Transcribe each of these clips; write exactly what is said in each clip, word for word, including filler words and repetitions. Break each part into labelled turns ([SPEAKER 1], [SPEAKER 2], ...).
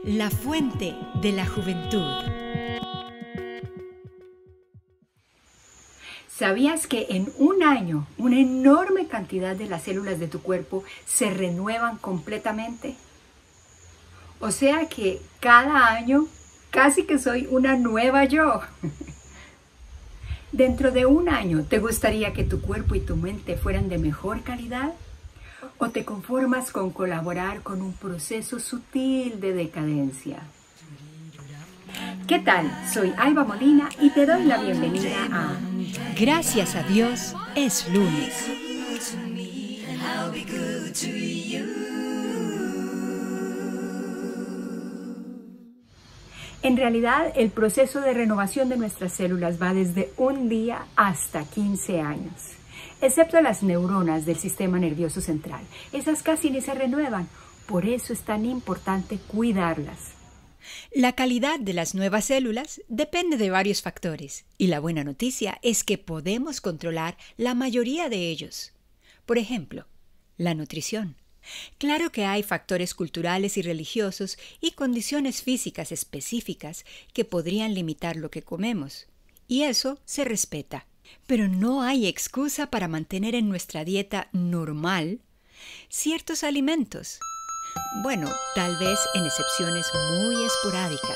[SPEAKER 1] La fuente de la juventud.
[SPEAKER 2] ¿Sabías que en un año una enorme cantidad de las células de tu cuerpo se renuevan completamente? O sea que cada año casi que soy una nueva yo. Dentro de un año, ¿te gustaría que tu cuerpo y tu mente fueran de mejor calidad? ¿O te conformas con colaborar con un proceso sutil de decadencia? ¿Qué tal? Soy Alba Molina y te doy la bienvenida a
[SPEAKER 1] Gracias a Dios es lunes.
[SPEAKER 2] En realidad, el proceso de renovación de nuestras células va desde un día hasta quince años, excepto las neuronas del sistema nervioso central. Esas casi ni se renuevan, por eso es tan importante cuidarlas.
[SPEAKER 1] La calidad de las nuevas células depende de varios factores, y la buena noticia es que podemos controlar la mayoría de ellos. Por ejemplo, la nutrición. Claro que hay factores culturales y religiosos y condiciones físicas específicas que podrían limitar lo que comemos, y eso se respeta. Pero no hay excusa para mantener en nuestra dieta normal ciertos alimentos. Bueno, tal vez en excepciones muy esporádicas.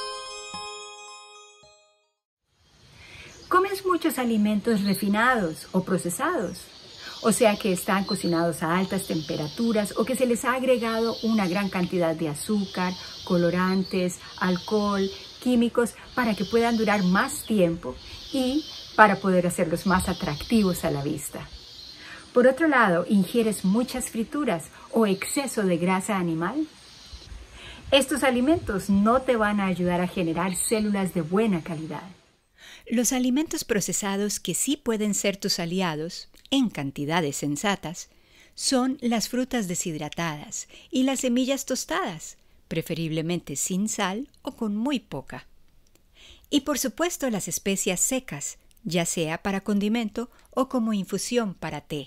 [SPEAKER 2] ¿Comes muchos alimentos refinados o procesados? O sea que están cocinados a altas temperaturas o que se les ha agregado una gran cantidad de azúcar, colorantes, alcohol, químicos para que puedan durar más tiempo y para poder hacerlos más atractivos a la vista. Por otro lado, ¿ingieres muchas frituras o exceso de grasa animal? Estos alimentos no te van a ayudar a generar células de buena calidad.
[SPEAKER 1] Los alimentos procesados que sí pueden ser tus aliados, en cantidades sensatas, son las frutas deshidratadas y las semillas tostadas, preferiblemente sin sal o con muy poca. Y por supuesto las especias secas, ya sea para condimento o como infusión para té.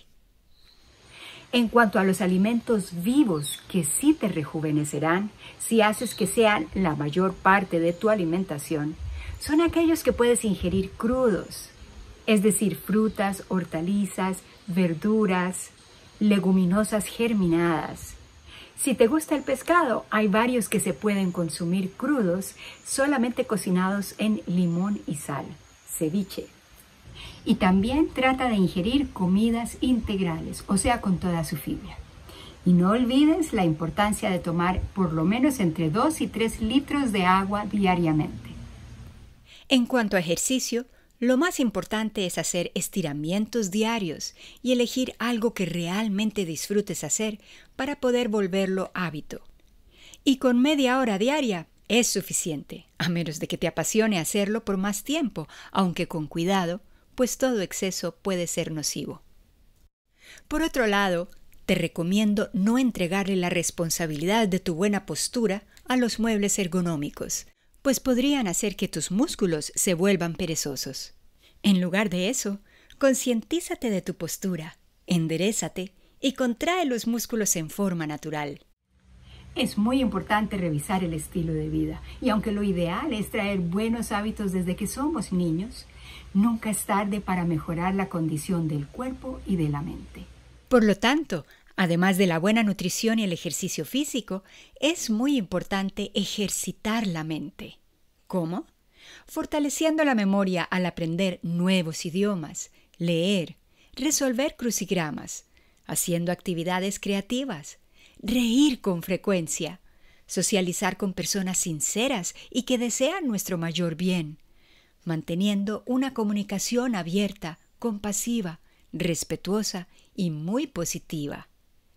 [SPEAKER 2] En cuanto a los alimentos vivos que sí te rejuvenecerán, si haces que sean la mayor parte de tu alimentación, son aquellos que puedes ingerir crudos, es decir, frutas, hortalizas, verduras, leguminosas germinadas. Si te gusta el pescado, hay varios que se pueden consumir crudos, solamente cocinados en limón y sal, ceviche. Y también trata de ingerir comidas integrales, o sea, con toda su fibra. Y no olvides la importancia de tomar por lo menos entre dos y tres litros de agua diariamente.
[SPEAKER 1] En cuanto a ejercicio, lo más importante es hacer estiramientos diarios y elegir algo que realmente disfrutes hacer para poder volverlo hábito. Y con media hora diaria es suficiente, a menos de que te apasione hacerlo por más tiempo, aunque con cuidado, pues todo exceso puede ser nocivo. Por otro lado, te recomiendo no entregarle la responsabilidad de tu buena postura a los muebles ergonómicos, pues podrían hacer que tus músculos se vuelvan perezosos. En lugar de eso, concientízate de tu postura, enderézate y contrae los músculos en forma natural.
[SPEAKER 2] Es muy importante revisar el estilo de vida, y aunque lo ideal es traer buenos hábitos desde que somos niños, nunca es tarde para mejorar la condición del cuerpo y de la mente.
[SPEAKER 1] Por lo tanto, además de la buena nutrición y el ejercicio físico, es muy importante ejercitar la mente. ¿Cómo? Fortaleciendo la memoria al aprender nuevos idiomas, leer, resolver crucigramas, haciendo actividades creativas, reír con frecuencia, socializar con personas sinceras y que desean nuestro mayor bien, manteniendo una comunicación abierta, compasiva, respetuosa y muy positiva.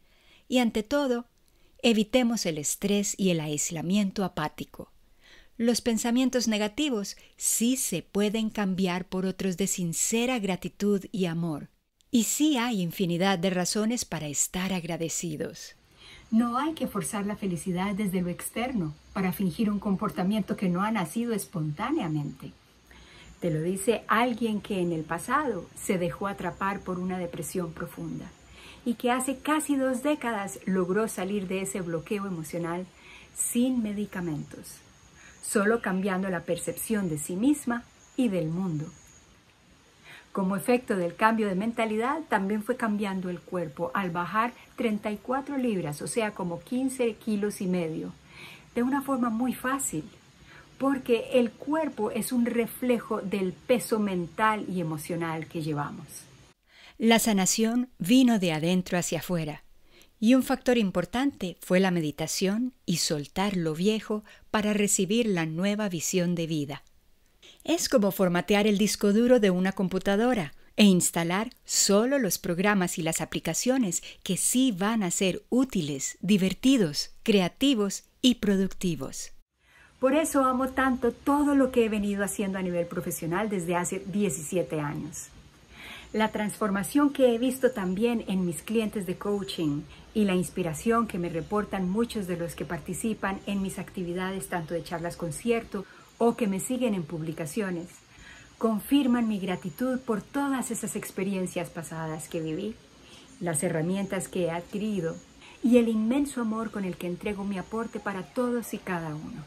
[SPEAKER 1] Y ante todo, evitemos el estrés y el aislamiento apático. Los pensamientos negativos sí se pueden cambiar por otros de sincera gratitud y amor. Y sí hay infinidad de razones para estar agradecidos.
[SPEAKER 2] No hay que forzar la felicidad desde lo externo para fingir un comportamiento que no ha nacido espontáneamente. Te lo dice alguien que en el pasado se dejó atrapar por una depresión profunda y que hace casi dos décadas logró salir de ese bloqueo emocional sin medicamentos, solo cambiando la percepción de sí misma y del mundo. Como efecto del cambio de mentalidad, también fue cambiando el cuerpo al bajar treinta y cuatro libras, o sea, como quince kilos y medio, de una forma muy fácil, porque el cuerpo es un reflejo del peso mental y emocional que llevamos.
[SPEAKER 1] La sanación vino de adentro hacia afuera, y un factor importante fue la meditación y soltar lo viejo para recibir la nueva visión de vida. Es como formatear el disco duro de una computadora e instalar solo los programas y las aplicaciones que sí van a ser útiles, divertidos, creativos y productivos.
[SPEAKER 2] Por eso amo tanto todo lo que he venido haciendo a nivel profesional desde hace diecisiete años. La transformación que he visto también en mis clientes de coaching y la inspiración que me reportan muchos de los que participan en mis actividades, tanto de charlas concierto o que me siguen en publicaciones, confirman mi gratitud por todas esas experiencias pasadas que viví, las herramientas que he adquirido y el inmenso amor con el que entrego mi aporte para todos y cada uno.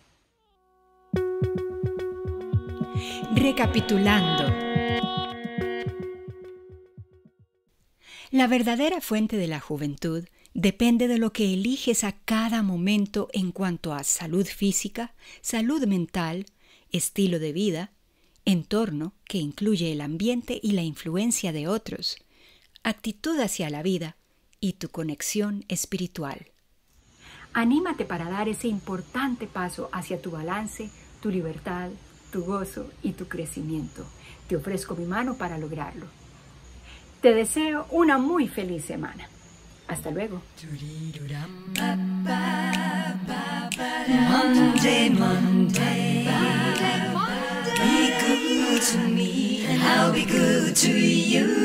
[SPEAKER 1] Recapitulando. La verdadera fuente de la juventud depende de lo que eliges a cada momento en cuanto a salud física, salud mental, estilo de vida, entorno, que incluye el ambiente y la influencia de otros, actitud hacia la vida y tu conexión espiritual.
[SPEAKER 2] Anímate para dar ese importante paso hacia tu balance, tu libertad, tu gozo y tu crecimiento. Te ofrezco mi mano para lograrlo. Te deseo una muy feliz semana. Hasta luego.
[SPEAKER 3] Monday, Monday, be good to me and I'll be good to you.